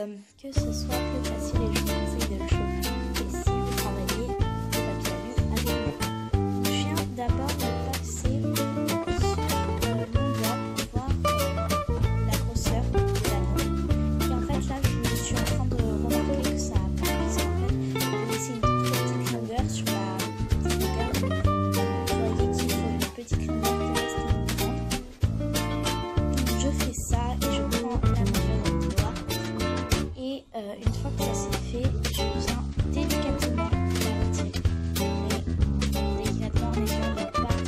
que ce soit plus facile et je vous conseille de le chauffer si vous travaillez le papier alu avec moi. Je viens d'abord de passer sur mon doigt pour voir la grosseur de l'anneau. Et en fait là je suis en train de remarquer que ça a pas pris, en fait c'est une petite longueur sur la petite longueur. Vous voyez qu'il faut une petite longueur qui reste grande. Je fais ça et je prends la mesure de mon doigt. Et une fois que ça c'est fait, je viens délicatement la retirer. Mais délicatement, les gens ne voient pas.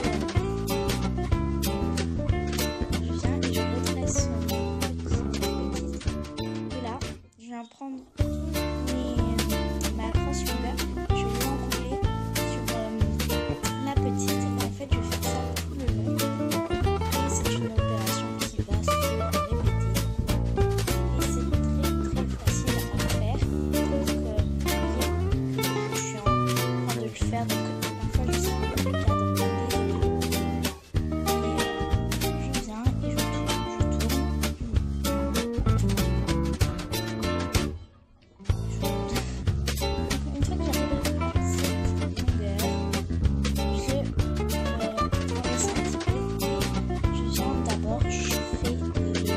Je viens et je redresse son petit. Et là, je viens prendre ma grosse longueur. Je vais l'enrouler sur la petite. Et en fait, je vais faire ça tout le long. Et c'est une opération qui va se répéter. Et c'est très facile à faire. Donc, je suis en train de le faire. Donc, parfois, je sens un peu le cadre. Et je viens et je tourne. Une fois que j'arrive à cette longueur, je laisse un petit peu et je viens d'abord chauffer le petit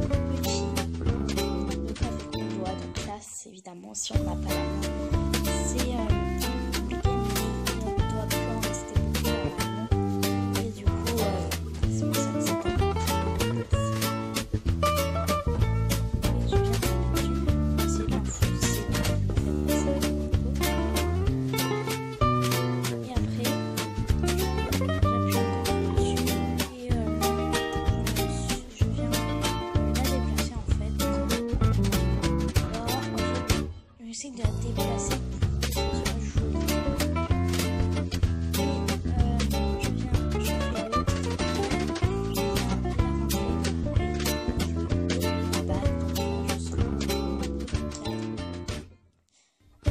avec mon doigt. Donc là, c'est évidemment, si on n'a pas la main, c'est compliqué, mais notre doigt peut en rester beaucoup dans la main. Et du coup, c'est pour ça que c'est un peu complexe. Et je viens d'habitude essayer d'enfoncer, ne faites pas ça avec mon couteau. Et après, j'appuie encore dessus et je viens la déplacer en fait. Alors, en fait, j'essaie de la déplacer pour que ça soit joli. Et je viens chauffer l'autre. Je viens la rentrer pareil. Je la balle, donc là je sens le cadre. Et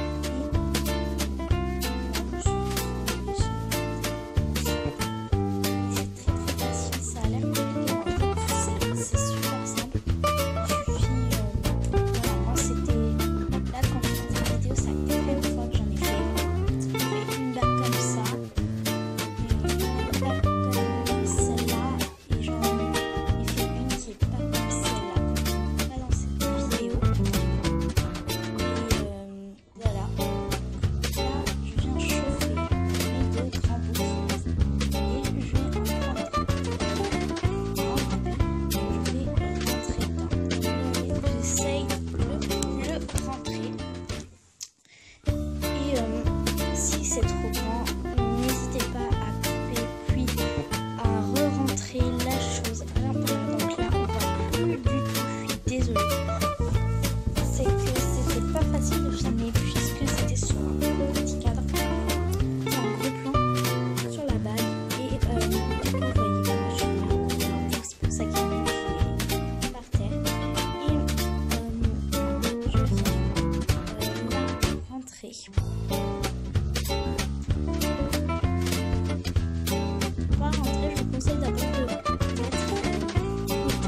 c'est très facile, ça a l'air compliqué, mais en fait c'est super simple. Il suffit, voilà, moi c'était, là quand je faisais une vidéo, ça fait une fois que j'en ai fait. Je fais une bague comme ça, et une bague comme celle-là, et j'en ai fait une qui est pas comme celle-là, pas dans cette vidéo. Et voilà. Là, je viens chauffer les deux grands bouts qui restent et je vais en prendre un début. Je vais rentrer dedans. J'essaye de le rentrer. Et si c'est trop grand, n'hésitez pas à couper puis à re-rentrer la chose à l'intérieur. Donc là, on voit plus du tout. Je suis désolée. C'est que c'était pas facile de filmer puisque c'était sur un petit cadre, un gros plan sur la bague et du coup vous voyez que je suis un gros plan, donc c'est pour ça qu'il y a une qui est par terre et je viens la rentrer. Pour la rentrer, je vous conseille d'abord de mettre côté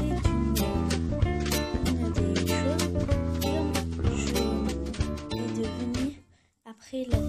d'une des choses et je vais de venir après la